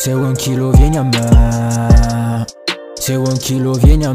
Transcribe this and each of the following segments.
Se vuoi un chilo vieni a me, se vuoi un chilo vieni a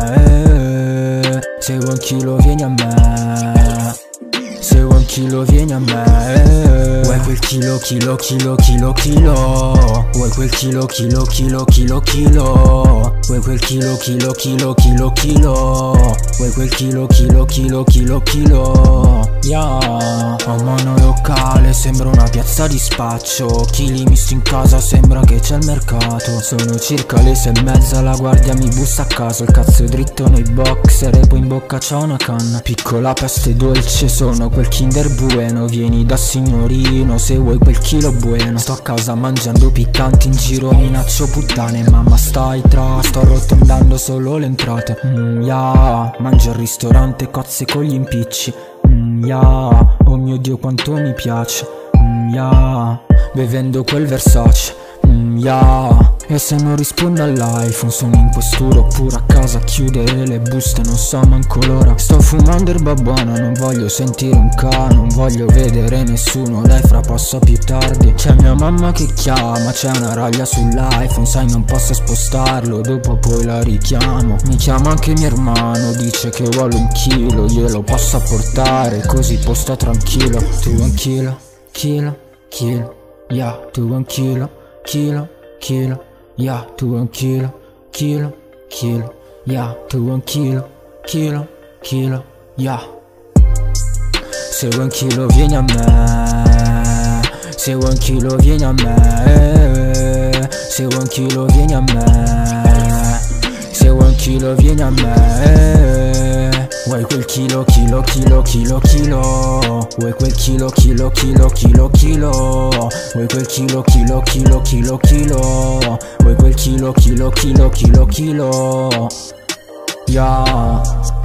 me, se vuoi un chilo vieni a me, se vuoi un chilo vieni a me. Vuoi quel chilo, chilo, chilo, chilo, chilo. Vuoi quel chilo, chilo, chilo, chilo, chilo. Vuoi quel chilo, chilo, chilo, chilo, chilo. Vuoi quel chilo, chilo, chilo, chilo, chilo. Yeah. Ho monolocale, sembra una piazza di spaccio. Chili misti in casa, sembra che c'è il mercato. Sono circa le 6:30, la guardia mi bussa a caso. Il cazzo è dritto nei boxer e poi in bocca c'ho una canna. Piccola peste dolce, sono quel Kinder Bueno. Vieni da signorino se vuoi quel chilo bueno. Sto a casa mangiando piccanti, in giro minaccio puttane. Mamma stai tra, sto arrotondando solo le entrate. Yeah. Mangio al ristorante cozze con gli impicci. Yeah. Oh mio Dio quanto mi piace. Yeah. Bevendo quel Versace. Yeah. E se non rispondo all'iPhone sono in questura oppure a casa a chiudere le buste, non so manco l'ora. Sto fumando erba buona, non voglio sentire un ca, non voglio vedere nessuno, dai fra passa più tardi. C'è mia mamma che chiama, c'è una raglia sull'iPhone, sai non posso spostarlo, dopo poi la richiamo. Mi chiama anche mio hermano, dice che vuole un chilo, glielo posso portare così posta tranquillo. Tu un chilo, chilo, chilo, yeah, tu un chilo, chilo, chilo. Yeah, tu vuoi un chilo, chilo, chilo. Yeah, tu vuoi un chilo, chilo, chilo. Yeah. Se vuoi un chilo vieni a me, se vuoi un chilo vieni a me, se vuoi un chilo vieni a me, se vuoi un chilo vieni a me. Vuoi quel chilo, chilo, chilo, chilo, chilo. Vuoi quel chilo, chilo, chilo, chilo, chilo. Vuoi quel chilo, chilo, chilo, chilo, chilo. Vuoi quel chilo, chilo, chilo, chilo, chilo. Yeah.